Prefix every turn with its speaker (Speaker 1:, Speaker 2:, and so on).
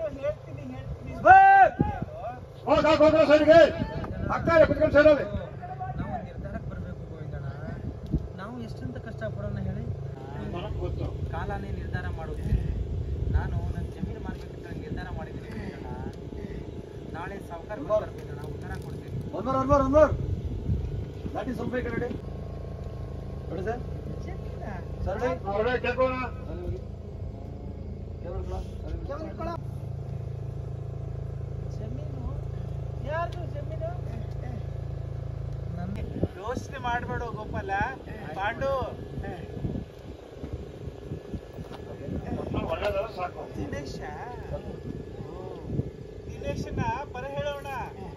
Speaker 1: ಸರಿಗೆ ಅಕ್ಕ ಕುತ್ಕೊಂಡು ಸೇರೋದೆ.
Speaker 2: ನಾವು ನಿರ್ಧಾರಕ್ಕೆ ಬರಬೇಕು ಗೋವಿಂದಣ್ಣ. ನಾವು ಎಷ್ಟಂತ ಕಷ್ಟಪಡೋಣ ಹೇಳಿ. ಕಾಲನೇ ನಿರ್ಧಾರ ಮಾಡುತ್ತೆ. ನಾನು ನನ್ನ ಜಮೀನು ಮಾರ್ಬೇಕಂತ ನಿರ್ಧಾರ ಮಾಡಿದ್ದೀನಿ ಗೋವಿಂದಣ್ಣ. ನಾಳೆ ಸಾವುಕಾರ ಗೋವಿಂದಣ್ಣ ಉತ್ತರ ಕೊಡ್ತೀನಿ.
Speaker 1: ದಾಟಿ ಸ್ವಲ್ಪ ಈ ಕಡೆ ನೋಡಿ ಸರ್.
Speaker 2: ಜಮೀನು ಯಾರ್ದು ಜಮೀನು? ಯೋಚನೆ ಮಾಡಬೇಡ ಗೋಪಾಲ. ಪಾಂಡು ದಿನೇಶ, ದಿನೇಶನ ಬರ ಹೇಳೋಣ.